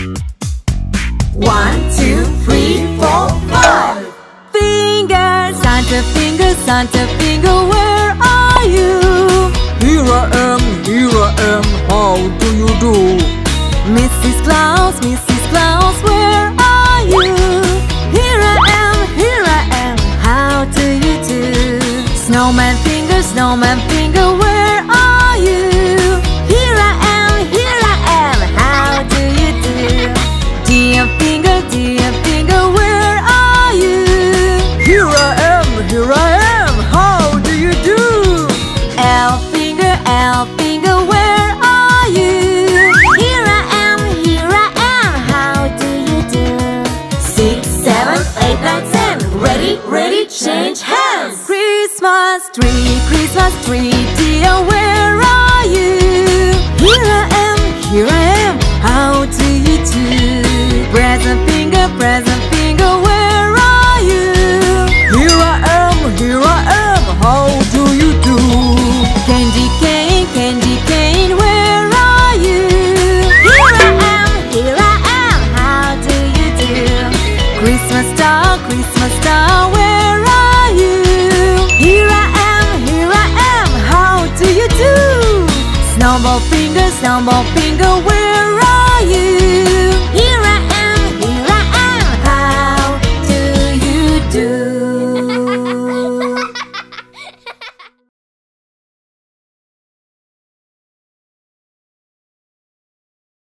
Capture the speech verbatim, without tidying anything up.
One, two, three, four, five. Finger, Santa finger, Santa finger, where are you? Here I am, here I am, how do you do? Missus Claus, Missus Claus, where are you? Here I am, here I am, how do you do? Snowman finger, snowman finger, where are you? Here I am, here I am, how do you do? Dear finger, dear finger, where are you? Here I am, here I am, how do you do? Elf finger, elf finger, where are you? Here I am, here I am, how do you do? Six, seven, eight, nine, ten. Ready, ready, change hands. Christmas tree, Christmas tree, dear, where are you? Here I am, here I am, how do you do? Present finger, present finger, where are you? Here I am, here I am, how do you do? Candy cane, candy cane, where are you? Here I am, here I am, how do you do? Christmas star, Christmas star, where are you? Here I am, here I am, how do you do? Snowball finger, snowball finger, where